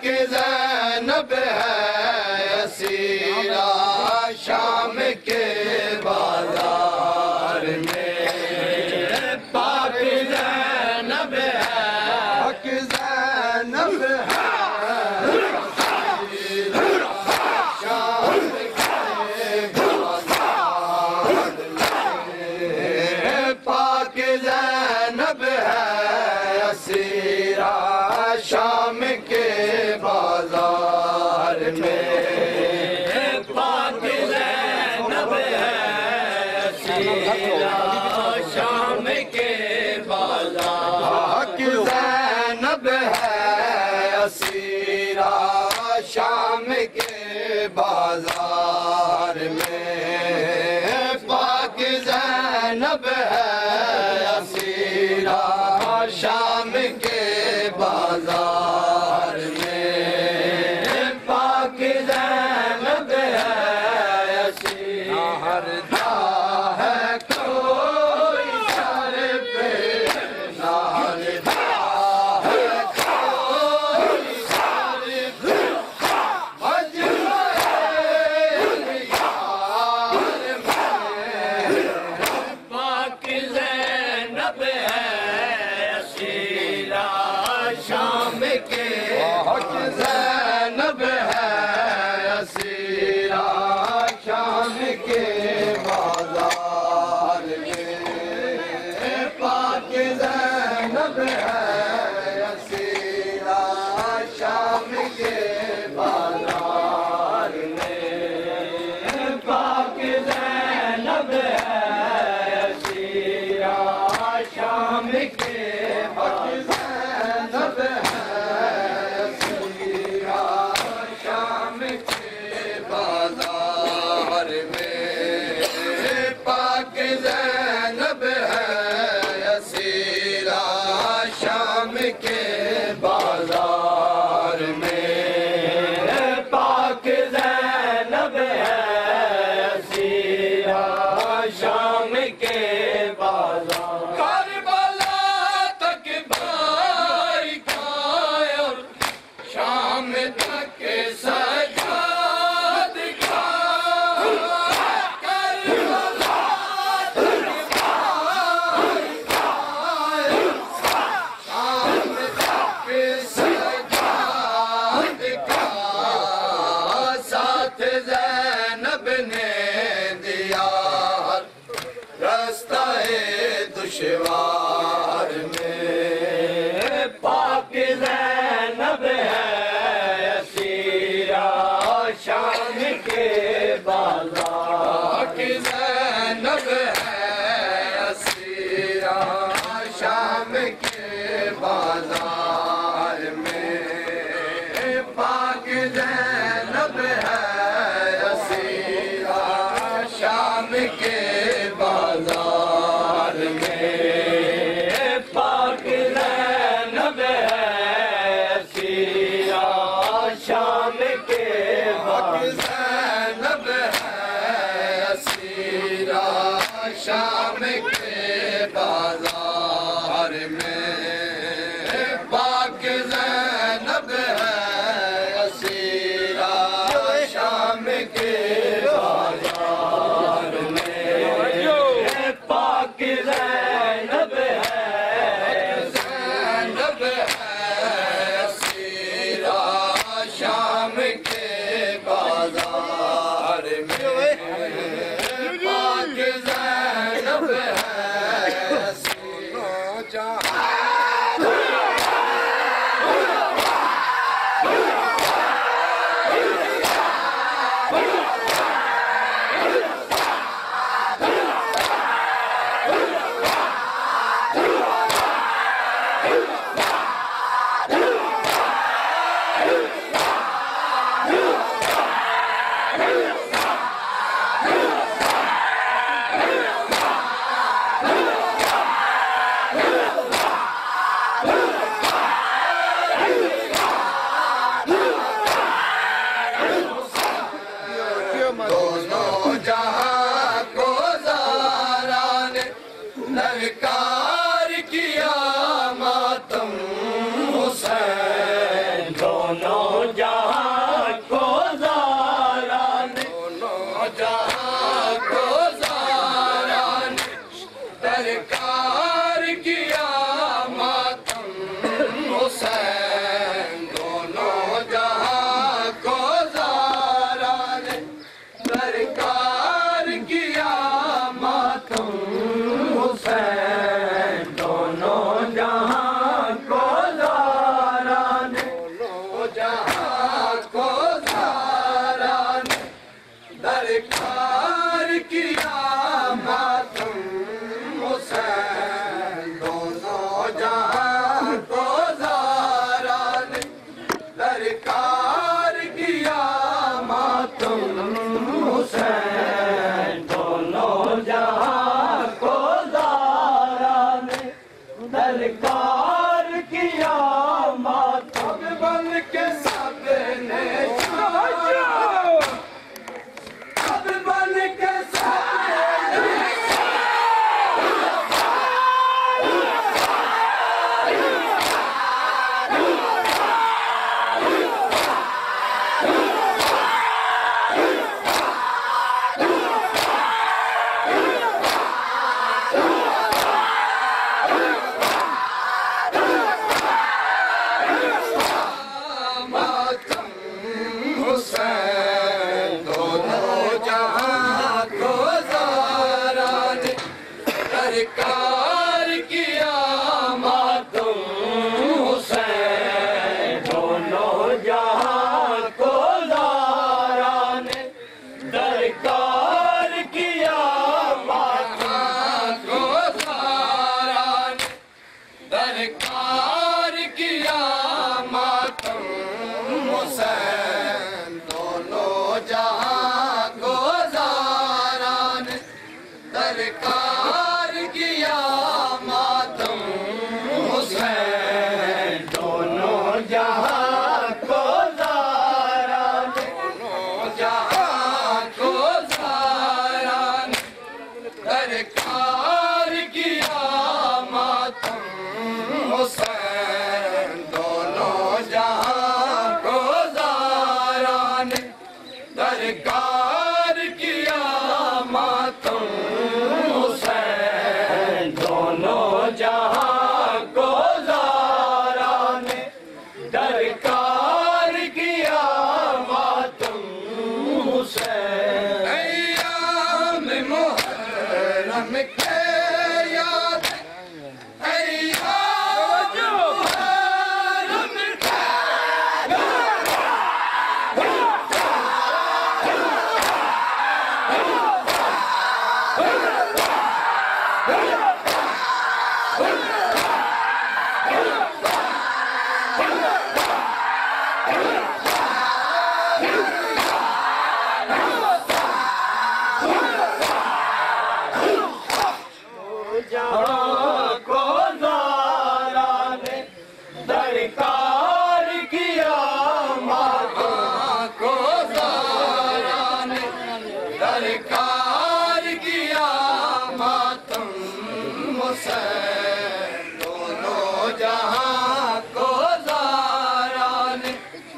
ज़ैनब है असीरा शाम के बाजार में। पाक ज़ैनब है हक ज़ैनब है शाम के बाजार में। पाक ज़ैनब है असीरा शाम के बाजार में। पाक ज़ैनब है असीरा शाम के बाजार। हक ज़ैनब है असीरा शाम के बाजार में। पाक ज़ैनब है असीरा शाम के बाजार में। पाक ज़ैनब है असीरा हरदा है कोई सर पे ना हरदा है कोई सर पे मजमे यार में। पाक ज़ैनब है असीरा शाम के। हक ज़ैनब है असीरा शाम के बाजार में। पाक ज़ैनब है असीरा शाम के बाजार में। पाक ज़ैनब है असीरा शाम के बाजार में। पाक ज़ैनब है असीरा शाम के बाजार में। पाक ज़ैनब है असीरा शाम के बाजार। करबला तक भाई का और शाम तक सजाद का। ज़ैनब ने दिया रास्ता दुश्वार में। पाक ज़ैनब है असीरा शाम के बाजार। पाक ज़ैनब है असीरा शाम के बाजार में। पाक ज़ैनब है शाम के बाजार में। पाक ज़ैनब है असीरा शाम के बाजार। ज़ैनब है असीरा शाम के बाजार में। पाक ज़ैनब है असीरा जहां को ज़ारा ने, दोनों जहां को ज़ारा ने दरकार किया मातम हुसैन। दोनों जहां को ज़ारा ने दरकार किया मातम हुसैन। दोनों जहां को ज़ारा ने, दोनों जहां को ज़ारा ने दरकार किया मातम हुसैन। दोनों जहां को ज़ारा ने दरकार किया मातम हुसैन। दोनों जहां को ज़ारा ने दरकार किया मातम बन के सबने अब बन के सबने मातम हुसैन। दोनों जहां को ज़ारा ने दरकार किया मातम हुसैन। दोनों जहां को ज़ारा ने दरकार किया मातम को ज़ारा ने दरकार किया मातम हुसैन। दोनों जहां को ज़ारा ने दरकार किया मातम हुसैन। दोनों जहां को ज़ारा ने, दोनों जहां को ज़ारा ने दरकार किया मातम हुसैन। दोनों जहां को ज़ारा ने दरकार किया मातम हुसैन। दोनों जहां को ज़ारा ने दरकार किया मातम हुसैन। अय्याम मुहर्रम के याद, अय्याम मुहर्रम के जहां को ज़ारा ने दरकार किया मातम को ज़ारा ने दरकार किया मातम हुसैन। दोनों जहां को ज़ारा ने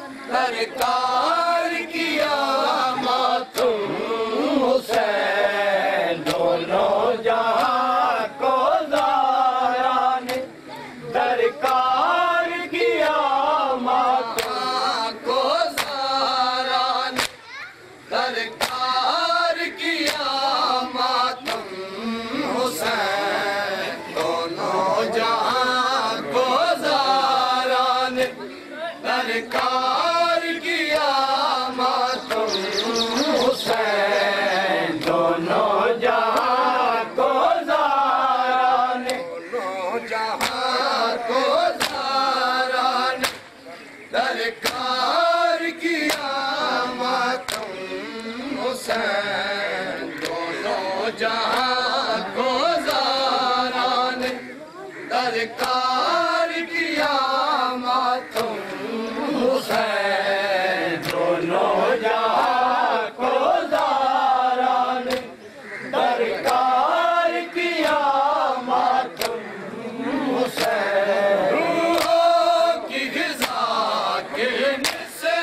दरकार किया मातम हुसैन। दोनों जहां को ज़ारा ने दरकार किया मातम को ज़ारा ने दरकार किया मातम हुसैन। दोनों जहां को ज़ारा ने दरकार किया मातम हुसैन। दोनों जहां को ज़ारा ने, दोनों जहां को ज़ारा ने दरकार किया मातम हुसैन। दोनों जहां को ज़ारा ने दरकार किया मातम हुसैन। दोनों जहां को ज़ारा ने दरकार किया मातम हुसैन। रूहों की ग़िज़ा के निस्से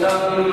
सलाम